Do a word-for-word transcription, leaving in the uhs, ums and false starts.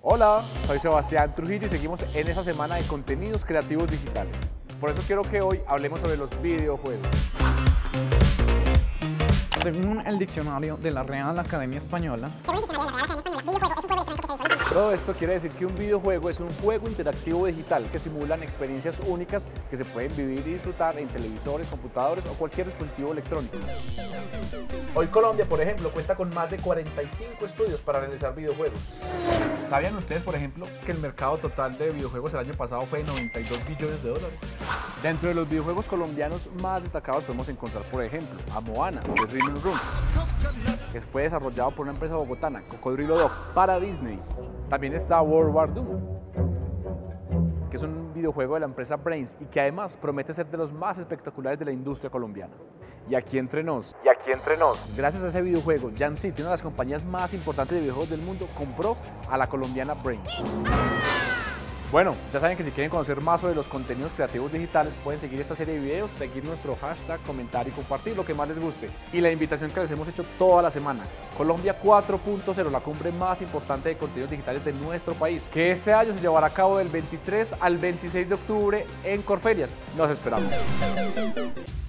Hola, soy Sebastián Trujillo y seguimos en esa semana de contenidos creativos digitales. Por eso quiero que hoy hablemos sobre los videojuegos. Según el diccionario de la Real Academia Española, todo esto quiere decir que un videojuego es un juego interactivo digital que simulan experiencias únicas que se pueden vivir y disfrutar en televisores, computadores o cualquier dispositivo electrónico. Hoy Colombia, por ejemplo, cuenta con más de cuarenta y cinco estudios para realizar videojuegos. ¿Sabían ustedes, por ejemplo, que el mercado total de videojuegos el año pasado fue de noventa y dos billones de dólares? Dentro de los videojuegos colombianos más destacados podemos encontrar, por ejemplo, a Moana, de Rhythm Run, que fue desarrollado por una empresa bogotana, Cocodrilo Dog, para Disney. También está World War Doom, que es un videojuego de la empresa Brains y que además promete ser de los más espectaculares de la industria colombiana. Y aquí entre nos, y aquí entre nos, gracias a ese videojuego, Jam City, una de las compañías más importantes de videojuegos del mundo, compró a la colombiana Brains. Bueno, ya saben que si quieren conocer más sobre los contenidos creativos digitales, pueden seguir esta serie de videos, seguir nuestro hashtag, comentar y compartir lo que más les guste. Y la invitación que les hemos hecho toda la semana, Colombia cuatro punto cero, la cumbre más importante de contenidos digitales de nuestro país, que este año se llevará a cabo del veintitrés al veintiséis de octubre en Corferias. Nos esperamos.